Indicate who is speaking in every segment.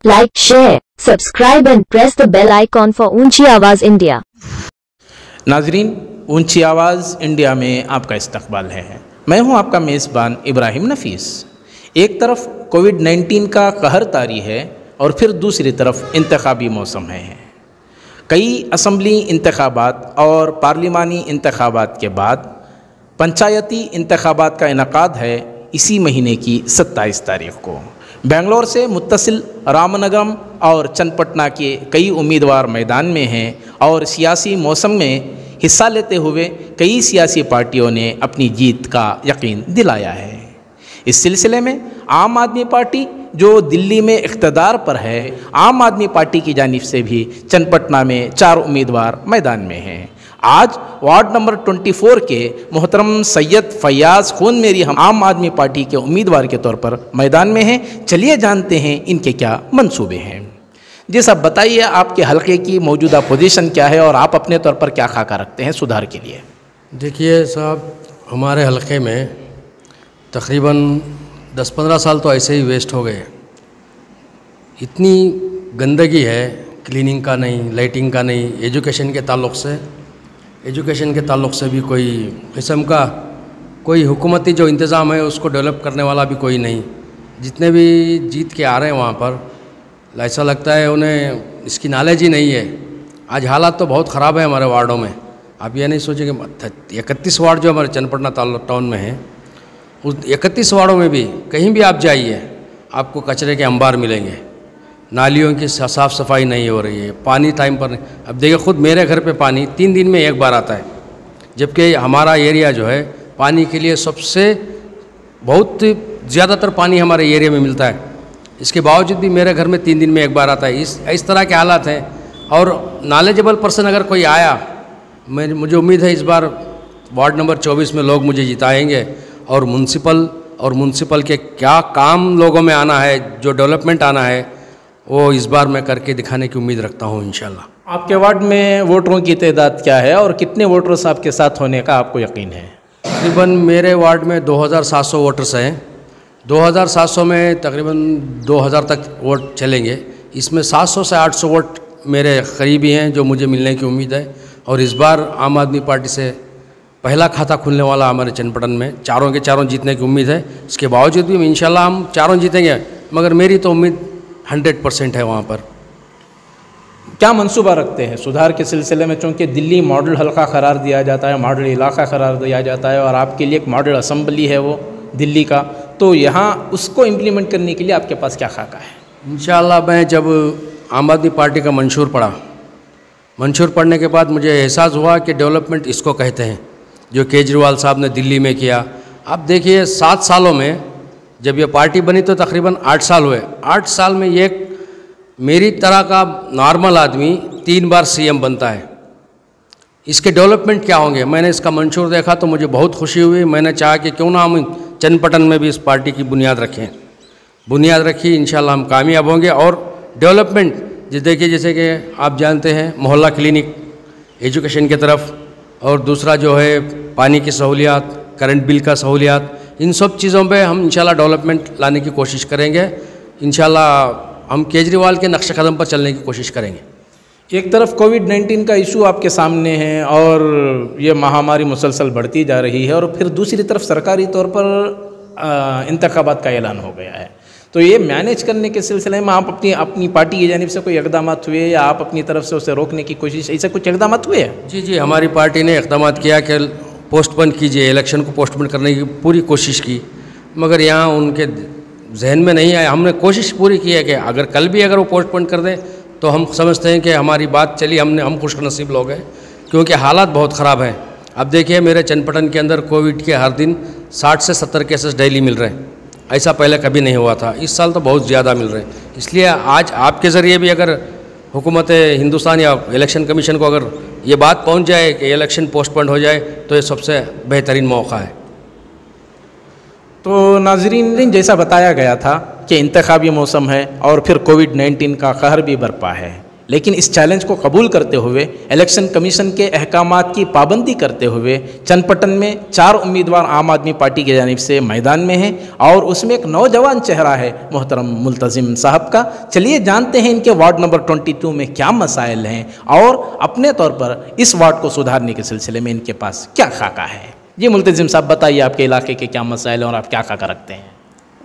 Speaker 1: Like, share, subscribe and press the bell icon for ऊंची आवाज़ India.
Speaker 2: नाजरीन, ऊंची आवाज़ इंडिया में आपका इस्तकबाल है। मैं हूं आपका मेज़बान इब्राहिम नफीस। एक तरफ कोविड-19 का कहर तारी है और फिर दूसरी तरफ इंतखाबी मौसम है। कई असम्बली इंतखाबात और पार्लिमानी इंतखाबात के बाद पंचायती इंतखाबात का इनकाद है इसी महीने की 27 तारीख को। बेंगलोर से मुत्तसिल रामनगरम और चन्नपटना के कई उम्मीदवार मैदान में हैं और सियासी मौसम में हिस्सा लेते हुए कई सियासी पार्टियों ने अपनी जीत का यकीन दिलाया है। इस सिलसिले में आम आदमी पार्टी जो दिल्ली में इख्तिदार पर है, आम आदमी पार्टी की जानिब से भी चन्नपटना में 4 उम्मीदवार मैदान में हैं। आज वार्ड नंबर 24 के मोहतरम सैयद फयाज़ खून मेरी हम आम आदमी पार्टी के उम्मीदवार के तौर पर मैदान में हैं। चलिए जानते हैं इनके क्या मंसूबे हैं। जी साहब, बताइए आपके हलके की मौजूदा पोजीशन क्या है और आप अपने तौर पर क्या खाका रखते हैं सुधार के लिए।
Speaker 3: देखिए साहब, हमारे हलके में तकरीबन 10-15 साल तो ऐसे ही वेस्ट हो गए। इतनी गंदगी है, क्लीनिंग का नहीं, लाइटिंग का नहीं, एजुकेशन के ताल्लुक़ से भी कोई किस्म का कोई हुकूमती जो इंतज़ाम है उसको डेवलप करने वाला भी कोई नहीं। जितने भी जीत के आ रहे हैं वहाँ पर ऐसा लगता है उन्हें इसकी नॉलेज ही नहीं है। आज हालात तो बहुत ख़राब है हमारे वार्डों में। आप ये नहीं सोचें कि 31 वार्ड जो हमारे चन्नपटना टाउन में है, उस 31 वार्डों में भी कहीं भी आप जाइए आपको कचरे के अंबार मिलेंगे। नालियों की साफ़ सफाई नहीं हो रही है, पानी टाइम पर नहीं। अब देखिए, खुद मेरे घर पे पानी 3 दिन में एक बार आता है, जबकि हमारा एरिया जो है पानी के लिए सबसे बहुत ज़्यादातर पानी हमारे एरिया में मिलता है। इसके बावजूद भी मेरे घर में 3 दिन में एक बार आता है। इस तरह के हालात हैं। और नॉलेजेबल पर्सन अगर कोई आया, मुझे उम्मीद है इस बार वार्ड नंबर 24 में लोग मुझे जिताएंगे और म्यूनसिपल के क्या काम लोगों में आना है, जो डेवलपमेंट आना है, वो इस बार मैं करके दिखाने की उम्मीद रखता हूँ इंशाल्लाह।
Speaker 2: आपके वार्ड में वोटरों की तादाद क्या है और कितने वोटर्स आपके साथ होने का आपको यकीन है?
Speaker 3: तकरीबन मेरे वार्ड में 2700 वोटर्स हैं। 2700 में तकरीबन 2000 तक वोट चलेंगे। इसमें 700 से 800 वोट मेरे करीबी हैं जो मुझे मिलने की उम्मीद है। और इस बार आम आदमी पार्टी से पहला खाता खुलने वाला हमारे चन्नपटन में, चारों के चारों जीतने की उम्मीद है। इसके बावजूद भी इंशाल्लाह हम चारों जीतेंगे, मगर मेरी तो उम्मीद 100% है। वहाँ पर
Speaker 2: क्या मंसूबा रखते हैं सुधार के सिलसिले में? चूँकि दिल्ली मॉडल हल्का करार दिया जाता है, मॉडल इलाका करार दिया जाता है और आपके लिए एक मॉडल असम्बली है वो दिल्ली का, तो यहाँ उसको इम्प्लीमेंट करने के लिए आपके पास क्या खाका है?
Speaker 3: इंशाल्लाह मैं जब आम आदमी पार्टी का मंशूर पढ़ने के बाद मुझे एहसास हुआ कि डेवलपमेंट इसको कहते हैं, जो केजरीवाल साहब ने दिल्ली में किया। अब देखिए, 7 सालों में जब ये पार्टी बनी तो तकरीबन 8 साल हुए। 8 साल में ये मेरी तरह का नॉर्मल आदमी 3 बार सीएम बनता है। इसके डेवलपमेंट क्या होंगे? मैंने इसका मंशूर देखा तो मुझे बहुत खुशी हुई। मैंने चाहा कि क्यों ना हम चन्नपटन में भी इस पार्टी की बुनियाद रखी। इंशाल्लाह हम कामयाब होंगे। और डेवलपमेंट देखिए, जैसे कि आप जानते हैं मोहल्ला क्लिनिक, एजुकेशन की तरफ, और दूसरा जो है पानी की सहूलियात, करंट बिल का सहूलियात, इन सब चीज़ों पे हम इंशाल्लाह डेवलपमेंट लाने की कोशिश करेंगे। इंशाल्लाह हम केजरीवाल के नक्शे कदम पर चलने की कोशिश करेंगे।
Speaker 2: एक तरफ कोविड-19 का इशू आपके सामने है और ये महामारी मुसलसल बढ़ती जा रही है, और फिर दूसरी तरफ सरकारी तौर पर इंतखाबात का ऐलान हो गया है, तो ये मैनेज करने के सिलसिले में आप अपनी पार्टी की जानिब से कोई इक़दाम हुए या आप अपनी तरफ से उसे रोकने की कोशिश, ऐसे कुछ इक़दाम हुए हैं?
Speaker 3: जी, हमारी पार्टी ने इक़दाम किया कि पोस्टपोन कीजिए, इलेक्शन को पोस्टपोन करने की पूरी कोशिश की, मगर यहाँ उनके जहन में नहीं आया। हमने कोशिश पूरी की है कि अगर वो पोस्टपोन कर दें तो हम समझते हैं कि हमारी बात चली, हम खुशनसीब लोग हैं, क्योंकि हालात बहुत ख़राब हैं। अब देखिए, मेरे चन्नपटन के अंदर कोविड के हर दिन 60 से 70 केसेस डेली मिल रहे हैं। ऐसा पहले कभी नहीं हुआ था। इस साल तो बहुत ज़्यादा मिल रहे हैं। इसलिए आज आपके ज़रिए भी अगर हुकूमत हिंदुस्तान या इलेक्शन कमीशन को अगर ये बात पहुंच जाए कि इलेक्शन पोस्टपोन हो जाए तो ये सबसे बेहतरीन मौका है।
Speaker 2: तो नाजरीन, जैसा बताया गया था कि इंतखाबी मौसम है और फिर कोविड-19 का कहर भी बरपा है, लेकिन इस चैलेंज को कबूल करते हुए इलेक्शन कमीशन के अहकामात की पाबंदी करते हुए चನ್ನपट्टन में 4 उम्मीदवार आम आदमी पार्टी की जानिब से मैदान में हैं और उसमें एक नौजवान चेहरा है मोहतरम मुल्तज़िम साहब का। चलिए जानते हैं इनके वार्ड नंबर 22 में क्या मसाइल हैं और अपने तौर पर इस वार्ड को सुधारने के सिलसिले में इनके पास क्या खाका है। जी मुल्तज़िम साहब बताइए आपके इलाके के क्या मसाइल हैं और आप क्या खाका रखते हैं।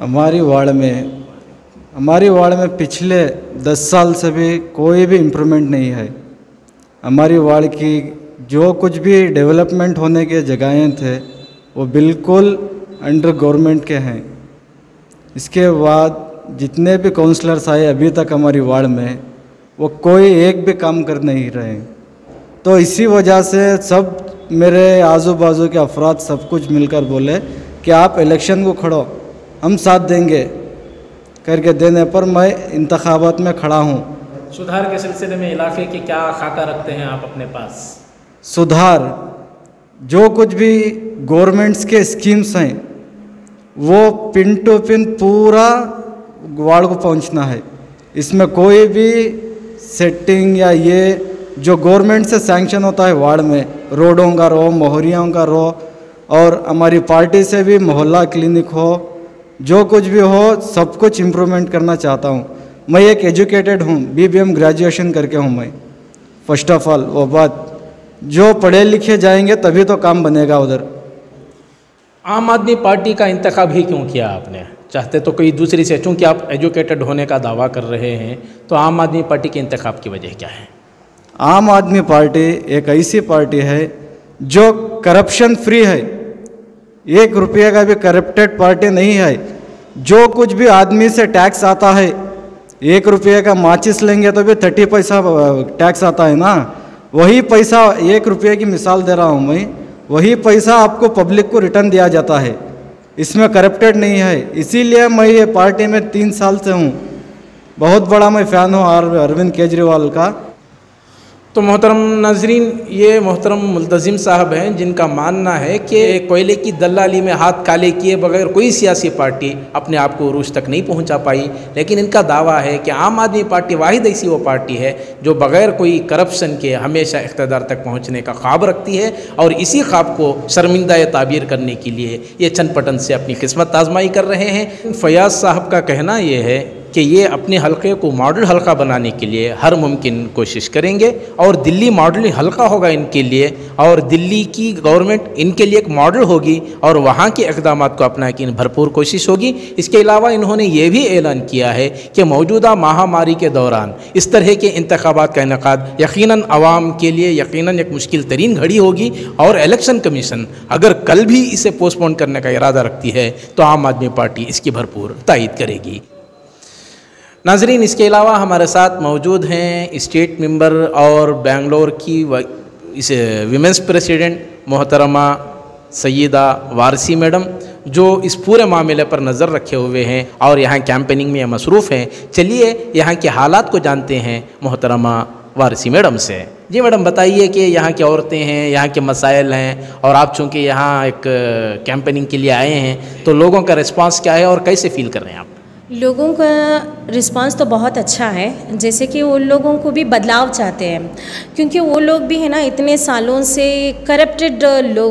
Speaker 4: हमारी वार्ड में पिछले 10 साल से भी कोई भी इम्प्रूवमेंट नहीं है। हमारी वार्ड की जो कुछ भी डेवलपमेंट होने के जगहें थे वो बिल्कुल अंडर गवर्नमेंट के हैं। इसके बाद जितने भी काउंसलर्स आए अभी तक हमारी वार्ड में वो कोई एक भी काम कर नहीं रहे। तो इसी वजह से सब मेरे आजू बाजू के अफराद सब कुछ मिलकर बोले कि आप इलेक्शन को खड़ो, हम साथ देंगे करके देने पर मैं इंतखाबात में खड़ा हूँ।
Speaker 2: सुधार के सिलसिले में इलाके के क्या खाका रखते हैं आप अपने पास?
Speaker 4: सुधार जो कुछ भी गवर्नमेंट्स के स्कीम्स हैं वो पिन टू पिन पूरा वार्ड को पहुँचना है। इसमें कोई भी सेटिंग या ये जो गवर्नमेंट से सैंक्शन होता है वार्ड में, रोडों का रो, मोहरियों का रो, और हमारी पार्टी से भी मोहल्ला क्लिनिक हो, जो कुछ भी हो सब कुछ इम्प्रूवमेंट करना चाहता हूँ। मैं एक एजुकेटेड हूँ, BBM ग्रेजुएशन करके हूँ मैं। फर्स्ट ऑफ ऑल वो बात, जो पढ़े लिखे जाएंगे तभी तो काम बनेगा उधर।
Speaker 2: आम आदमी पार्टी का इंतखाब ही क्यों किया आपने? चाहते तो कोई दूसरी से, चूँकि आप एजुकेटेड होने का दावा कर रहे हैं, तो आम आदमी पार्टी के इंतखाब की वजह क्या है?
Speaker 4: आम आदमी पार्टी एक ऐसी पार्टी है जो करप्शन फ्री है। 1 रुपये का भी करप्टेड पार्टी नहीं है। जो कुछ भी आदमी से टैक्स आता है, 1 रुपये का माचिस लेंगे तो भी 30 पैसा टैक्स आता है ना, वही पैसा 1 रुपये की मिसाल दे रहा हूँ मैं, वही पैसा आपको पब्लिक को रिटर्न दिया जाता है। इसमें करप्टेड नहीं है। इसीलिए मैं ये पार्टी में 3 साल से हूँ। बहुत बड़ा मैं फ़ैन हूँ अरविंद केजरीवाल का।
Speaker 2: तो मोहतरम नाजरीन, ये मोहतरम मुल्तज़िम साहब हैं जिनका मानना है कि कोयले की दलाली में हाथ काले किए बगैर कोई सियासी पार्टी अपने आप को उरूज तक नहीं पहुंचा पाई। लेकिन इनका दावा है कि आम आदमी पार्टी वाहिद ऐसी वो पार्टी है जो बगैर कोई करप्शन के हमेशा इक़्तिदार तक पहुंचने का ख्वाब रखती है, और इसी ख्वाब को शर्मिंदा ताबीर करने के लिए ये चन्नपट्टन से अपनी किस्मत आजमाई कर रहे हैं। फयाज़ साहब का कहना ये है कि ये अपने हलके को मॉडल हलका बनाने के लिए हर मुमकिन कोशिश करेंगे, और दिल्ली मॉडल हलका होगा इनके लिए, और दिल्ली की गवर्नमेंट इनके लिए एक मॉडल होगी और वहाँ के इक़दामात को अपनाने की भरपूर कोशिश होगी। इसके अलावा इन्होंने ये भी ऐलान किया है कि मौजूदा महामारी के दौरान इस तरह के इंतखाबात का इनेकाद यकीनन अवाम के लिए यकीनन एक मुश्किल तरीन घड़ी होगी, और इलेक्शन कमीशन अगर कल भी इसे पोस्टपोन करने का इरादा रखती है तो आम आदमी पार्टी इसकी भरपूर तायीद करेगी। नाजरीन, इसके अलावा हमारे साथ मौजूद हैं स्टेट मेंबर और बेंगलोर की इस विमेंस प्रेसिडेंट मोहतरमा सैयदा वारसी मैडम, जो इस पूरे मामले पर नज़र रखे हुए हैं और यहाँ कैंपेनिंग में मसरूफ़ हैं। चलिए यहाँ के हालात को जानते हैं मोहतरमा वारसी मैडम से। जी मैडम, बताइए कि यहाँ की औरतें हैं, यहाँ के मसाइल हैं, और आप चूँकि यहाँ एक कैंपेनिंग के लिए आए हैं तो लोगों का रिस्पांस क्या है और कैसे फील कर रहे हैं आप?
Speaker 5: लोगों का रिस्पांस तो बहुत अच्छा है। जैसे कि उन लोगों को भी बदलाव चाहते हैं, क्योंकि वो लोग भी है ना इतने सालों से करप्टेड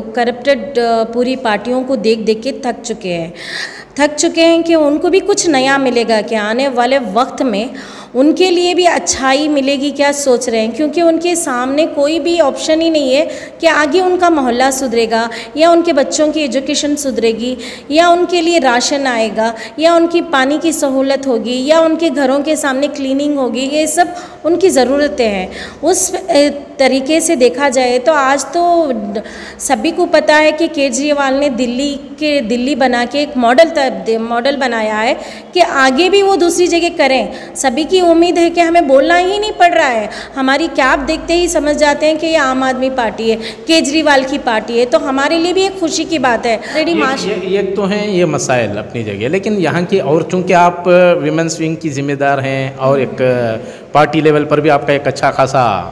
Speaker 5: पूरी पार्टियों को देख देख के थक चुके हैं कि उनको भी कुछ नया मिलेगा, कि आने वाले वक्त में उनके लिए भी अच्छाई मिलेगी, क्या सोच रहे हैं। क्योंकि उनके सामने कोई भी ऑप्शन ही नहीं है कि आगे उनका मोहल्ला सुधरेगा, या उनके बच्चों की एजुकेशन सुधरेगी, या उनके लिए राशन आएगा, या उनकी पानी की सहूलत होगी, या उनके घरों के सामने क्लीनिंग होगी। ये सब उनकी ज़रूरतें हैं। उस तरीके से देखा जाए तो आज तो सभी को पता है कि केजरीवाल ने दिल्ली बना के एक मॉडल बनाया है कि आगे भी वो दूसरी जगह करें। सभी की उम्मीद है कि हमें बोलना ही नहीं पड़ रहा है, हमारी कैप देखते ही समझ जाते हैं कि ये आम आदमी पार्टी है, केजरीवाल की पार्टी है। तो हमारे लिए भी एक खुशी की बात है।
Speaker 2: ये तो हैं ये मसाइल अपनी जगह, लेकिन यहाँ की, और चूँकि आप विमेंस विंग की जिम्मेदार हैं और एक पार्टी लेवल पर भी आपका एक अच्छा खासा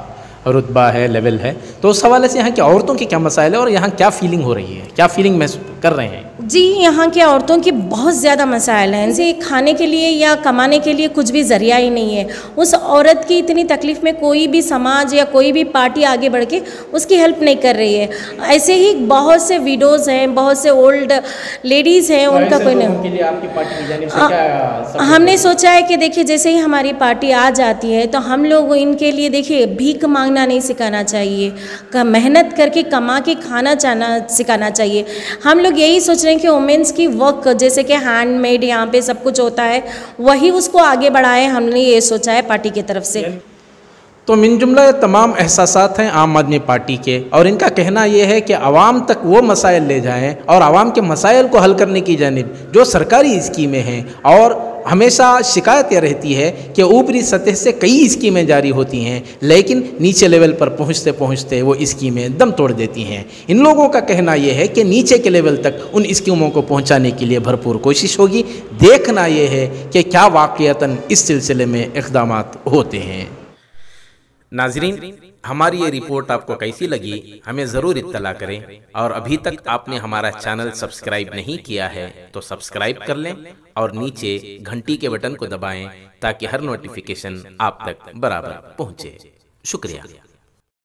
Speaker 2: रुतबा है, लेवल है, तो उस हवाले से यहाँ की औरतों के क्या मसाइल है और यहाँ क्या फीलिंग हो रही है, क्या फीलिंग महसूस कर रहे हैं?
Speaker 5: जी, यहाँ के औरतों की बहुत ज़्यादा मसाइल हैं। जैसे खाने के लिए या कमाने के लिए कुछ भी ज़रिया ही नहीं है। उस औरत की इतनी तकलीफ़ में कोई भी समाज या कोई भी पार्टी आगे बढ़ के उसकी हेल्प नहीं कर रही है। ऐसे ही बहुत से विडोज़ हैं, बहुत से ओल्ड लेडीज़ हैं, उनका कोई नहीं।
Speaker 2: के लिए आपकी पार्टी की जानिब से क्या
Speaker 5: हमने सोचा है कि देखिए, जैसे ही हमारी पार्टी आ जाती है तो हम लोग इनके लिए देखिए भीख मांगना नहीं सिखाना चाहिए, मेहनत करके कमा के खाना सिखाना चाहिए। हम लोग यही सोच रहे हैं कि वुमेंस की वर्क जैसे कि हैंडमेड यहाँ पे सब कुछ होता है, वही उसको आगे बढ़ाएं। हमने ये सोचा है पार्टी की तरफ से।
Speaker 2: तो मिन जुमला तमाम एहसासात हैं आम आदमी पार्टी के, और इनका कहना यह है कि आवाम तक वो मसाइल ले जाएं और आवाम के मसाइल को हल करने की जानिब जो सरकारी स्कीमें हैं, और हमेशा शिकायत यह रहती है कि ऊपरी सतह से कई स्कीमें जारी होती हैं लेकिन नीचे लेवल पर पहुंचते पहुंचते वो स्कीमें दम तोड़ देती हैं। इन लोगों का कहना यह है कि नीचे के लेवल तक उन स्कीमों को पहुंचाने के लिए भरपूर कोशिश होगी। देखना यह है कि क्या वाक़यतन इस सिलसिले में इक़दामात होते हैं। नाज़रीन, हमारी ये रिपोर्ट आपको कैसी लगी हमें ज़रूर इत्तला करें, और अभी तक आपने हमारा चैनल सब्सक्राइब नहीं किया है तो सब्सक्राइब कर लें और नीचे घंटी के बटन को दबाएं ताकि हर नोटिफिकेशन आप तक बराबर पहुंचे। शुक्रिया।